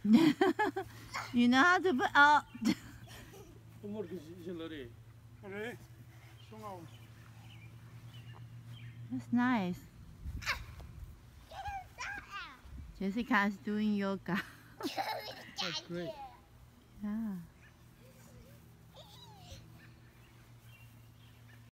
You know how to put oh. That's nice. Jessica is doing yoga. That's great. Yeah.